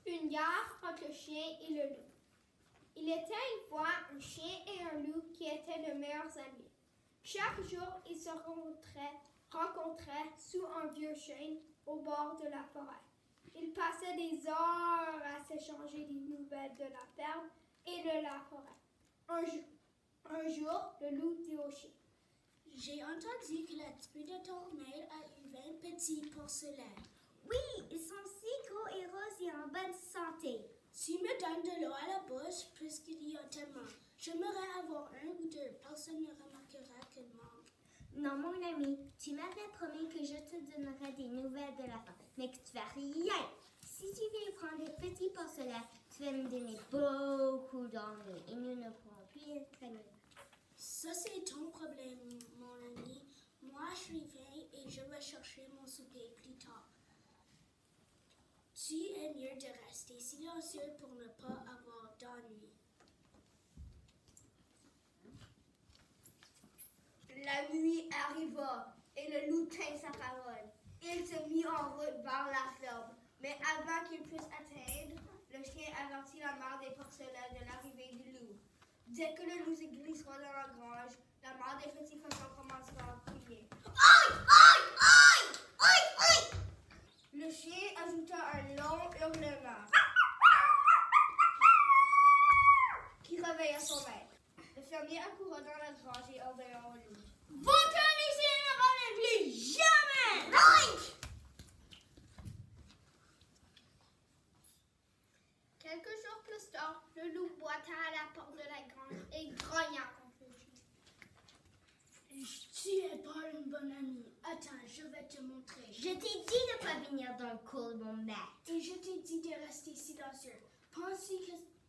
Une guerre entre le chien et le loup. Il était une fois un chien et un loup qui étaient de meilleurs amis. Chaque jour, ils se rencontraient sous un vieux chêne au bord de la forêt. Ils passaient des heures à s'échanger des nouvelles de la ferme et de la forêt. Un jour, le loup dit au chien: J'ai entendu que la tribu de ton mère a eu 20 petits porcelets. Oui, ils sont si gros et roses et en bonne santé. Tu me donnes de l'eau à la bouche puisqu'il y a tellement. J'aimerais avoir un ou deux. Personne ne remarquera qu'il manque. Non, mon ami, tu m'avais promis que je te donnerais des nouvelles de la femme, mais que tu fais rien. Si tu viens prendre des petits porcelets, tu vas me donner beaucoup d'ennuis et nous ne pourrons plus être amis. Ça, c'est ton problème, mon ami. Moi, je suis vieille et je vais chercher mon souper plus tard. Tu es mieux de rester silencieux pour ne pas avoir d'ennui. La nuit arriva et le loup tint sa parole. Il se mit en route vers la ferme, mais avant qu'il puisse atteindre, le chien avertit la mère des porcelets de l'arrivée du loup. Dès que le loup se glissera dans la grange, la mère des petits cochons commencera à crier. Aïe! Aïe! Aïe! Aïe! Aïe! Le chien ajouta un long hurlement qui réveilla son maître. Le fermier accourut dans la grange et obéit au loup. Votre lycée ne revienne plus jamais! Aïe! Quelques jours plus tard, le loup boita à la porte de la grange et grogna contre le chien. Tu es pas une bonne amie. Attends, je vais te montrer. Je t'ai dit de ne pas venir dans le cours de mon maître. Et je t'ai dit de rester silencieux. Pense-y,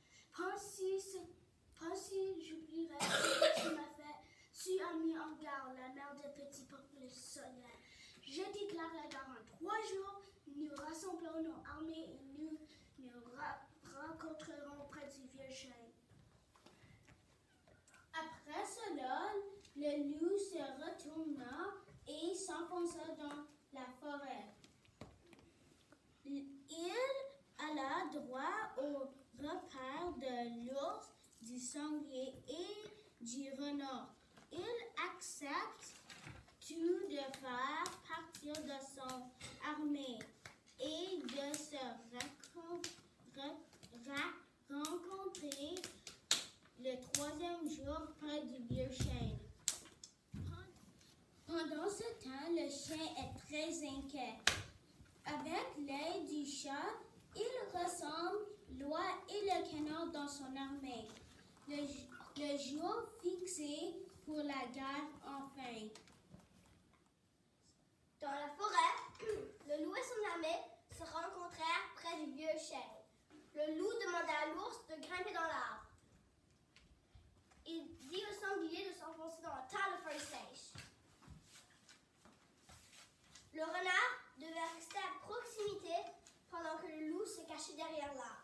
j'oublierai ce que tu m'as fait. Tu as mis en garde la mère de petits porcelets. Je déclare la guerre en 3 jours. Nous rassemblons nos armées et nous rencontrerons près du vieux chêne. Après cela, le loup se retourna et s'enfonça dans la forêt. Il alla droit au repère de l'ours, du sanglier et du renard. Il accepte tout de faire partir de son armée et de se rencontrer le 3e jour près du vieux chêne. Pendant ce temps, le chien est très inquiet. Avec l'aide du chat, il ressemble l'oie et le canard dans son armée. Le jour fixé pour la guerre enfin. Dans la forêt, le loup et son armée se rencontrèrent près du vieux chêne. Le loup demanda à l'ours de grimper dans l'arbre. Il dit au sanglier de s'enfoncer dans un tas de feuilles sèches. Le renard devait rester à proximité pendant que le loup se cachait derrière l'arbre.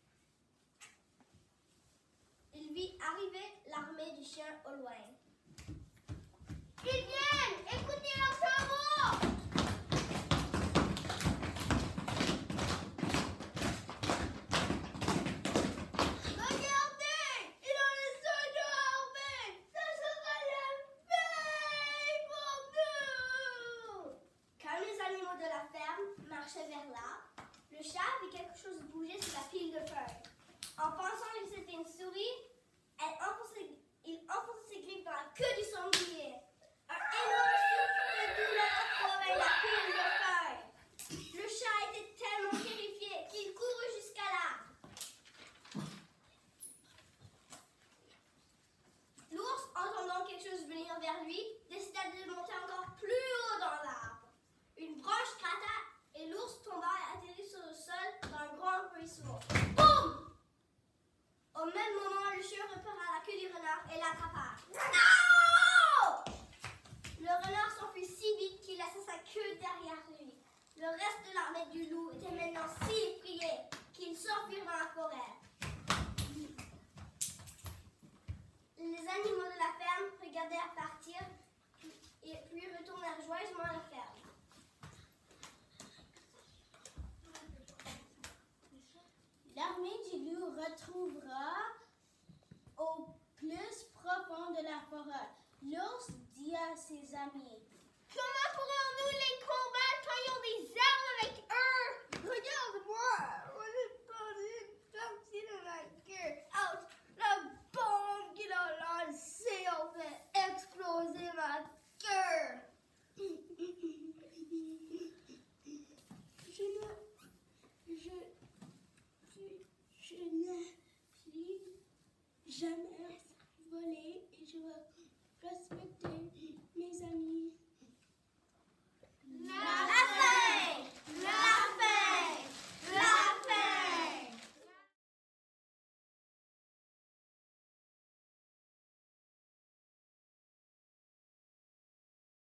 Il vit arriver l'armée du chien au loin. Ils viennent! Écoutez leurs chevaux! Regardez! Il a les soldats armés! Ça sera la veille pour nous! Quand les animaux de la ferme marchaient vers là, le chat vit quelque chose bouger sur la pile de feuilles. En pensant que c'était une souris, il enfonçait ses griffes dans la queue du sanglier. Un énorme souffle de douleur provenait de la pile de feuilles. Le chat était tellement terrifié qu'il courut jusqu'à l'arbre. L'ours, entendant quelque chose venir vers lui, décida de monter encore plus haut dans l'arbre. Une branche gratta et l'ours tomba et atterrit sur le sol dans un grand ruisseau. Boum! Au même moment, le chien repara la queue du renard et l'attrapa. Non! Le renard s'enfuit si vite qu'il laissa sa queue derrière lui. Le reste de l'armée du loup était maintenant si effrayé qu'ils s'enfuirent dans la forêt. Les animaux de la ferme regardèrent partir et puis retournèrent joyeusement à la ferme. trouvera au plus profond de la forêt. L'ours dit à ses amis,